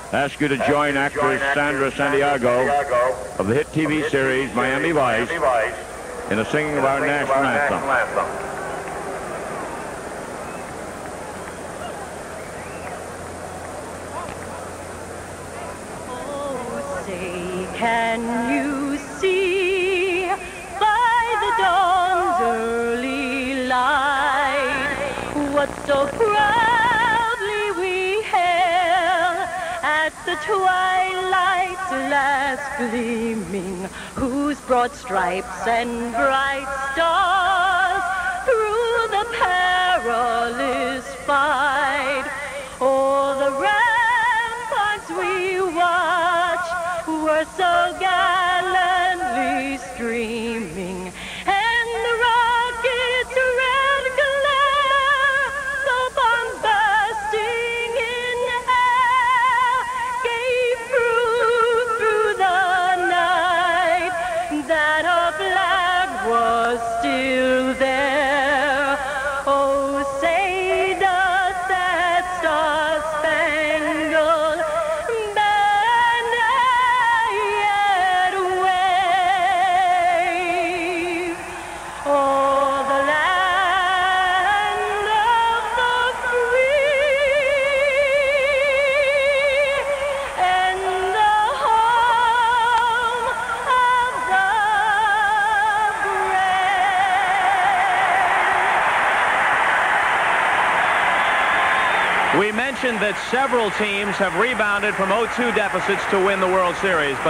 ask you to join actress Saundra Santiago of the hit TV series Miami Vice in the singing of our national anthem. Can you see by the dawn's early light what so proudly we hailed at the twilight's last gleaming, whose broad stripes and bright stars through the perilous fight o'er the ramparts we watched were so gallantly streaming, and the rocket's red glare, so bombasting in air, gave proof through the night that our flag was still there. Oh, say does that star-spangled We mentioned that several teams have rebounded from 0-2 deficits to win the World Series.